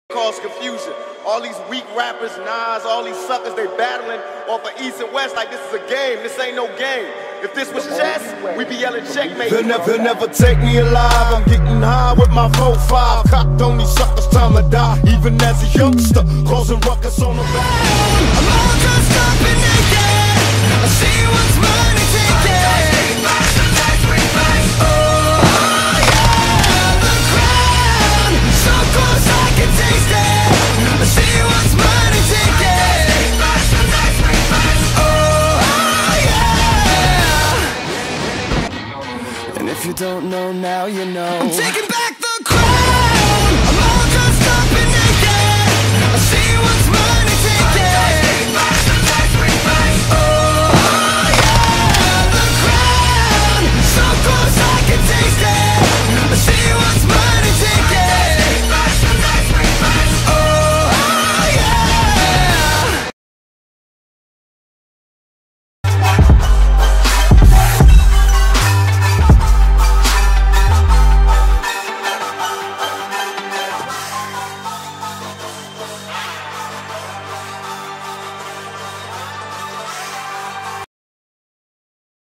cause confusion. All these weak rappers, Nas, all these suckers, they battling off of East and West like this is a game. This ain't no game. If this was chess, we'd be yelling checkmate. They'll never take me alive. I'm getting high with my 4-5. Cocked on these suckers, time to die. Even as a youngster, causing ruckus on the back. I'm all dressed up and naked. I see what's mine and take it. Oh yeah, the crown, so close I can taste it. I see what's mine and take it. Oh yeah. And if you don't know now, you know.